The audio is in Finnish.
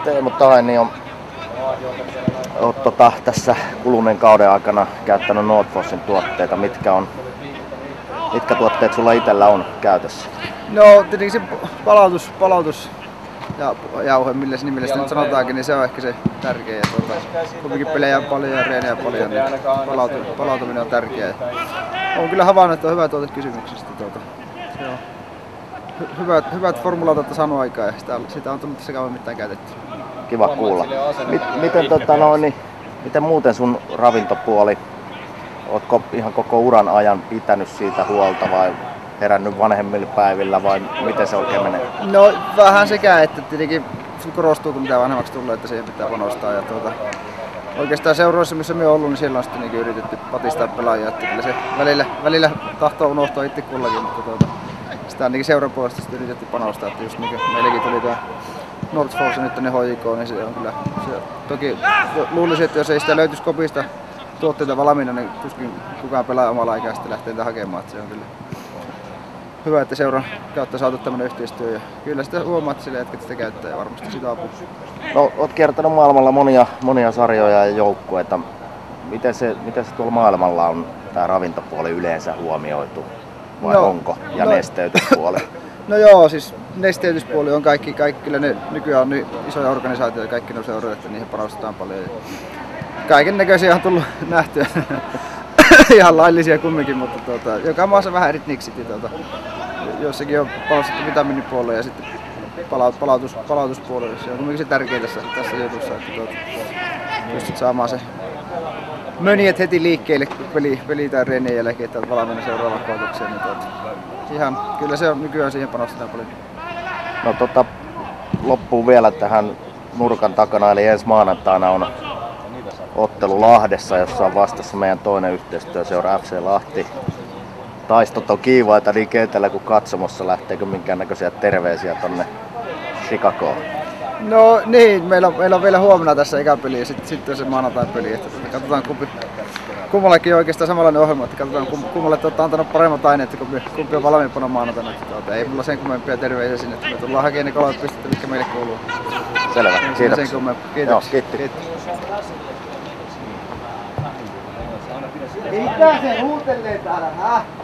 Teemu Taini on tässä kuluneen kauden aikana käyttänyt Nordforcen tuotteita. Mitkä tuotteet sulla itsellä on käytössä? No tietenkin se palautus ja jauhe, millä se nimellä nyt sanotaankin, niin se on ehkä se tärkeä. Kuitenkin pelejä on paljon ja reeniä paljon, niin palautuminen on tärkeää. Olen kyllä havainnut, että on hyvä tuote kysymyksestä. Se on hyvät formulaat saanut aikaa ja sitä on tullut tässä kauan mitään käytetty. Kiva kuulla. Miten muuten sun ravintopuoli? Ootko ihan koko uran ajan pitänyt siitä huolta vai herännyt vanhemmilla päivillä vai miten se oikein menee? No vähän sekä, että tietenkin korostuu kun mitä vanhemmaksi tulee, että siihen pitää panostaa. Ja oikeastaan seuroissa missä me on ollut, niin siellä on sitten niin yritetty patistaa pelaajia. Että kyllä se välillä tahtoo unohtaa itse kullakin, mutta sitä ainakin seuran puolesta sitten yritetty panostaa. Että just niin meilläkin tuli tämä Nordforce nyt tänne HJK, niin se on kyllä, toki luulisin, että jos ei sitä löytyisi kopista tuotteita valmiina, niin tuskin kukaan pelaa omalla aikaa sitten lähtee niitä hakemaan. Että se on kyllä hyvä, että seuran kautta saatu tämmöinen yhteistyö ja kyllä sitä huomaa, että sille jätkät sitä käyttää ja varmasti sitä apua. No, oot kiertänyt maailmalla monia sarjoja ja joukkueita. Miten se tuolla maailmalla on tämä ravintopuoli yleensä huomioitu vai onko? Ja nesteytyspuoli? No joo, siis nesteytyspuoli on kaikki kyllä ne nykyään on niin isoja organisaatioita, kaikki ne seuroja, että niihin panostetaan paljon. Kaiken näköisiä on tullut nähtyä. Ihan laillisia kumminkin, mutta joka maassa vähän eri niksit. Jossakin on panostettu vitamiinipuolelle ja sitten palautuspuolelle. Se on kumminkin se tärkeä tässä jutussa, että pystyt saamaan se mönjet heti liikkeelle, kun peli tai reenien jälkeen, että olet valmiina seuraavaan koulutukseen. Niin kyllä se on nykyään siihen panostetaan paljon. No loppuun vielä tähän nurkan takana, eli ensi maanantaina on ottelu Lahdessa, jossa on vastassa meidän toinen yhteistyöseura FC Lahti. Taistot on kiivaita niin kentällä kuin katsomossa. Lähteekö minkäännäköisiä terveisiä tonne Chicagoon? No niin, meillä on vielä huomenna tässä eka peli ja sitten se maanantain peli. Että katsotaan kummallakin on oikeastaan samanlainen ohjelma, että katsotaan kummalle on antanut paremmat aineet, kumpi on valmiimpana maanantaina. Ei mulla sen kummempia terveisiä sinne, että me tullaan hakemaan ne 3 pistettä, mitkä meille kuuluu. Selvä, kiitoksia. Kiitoksia. Mitä se huutelee täällä, hä?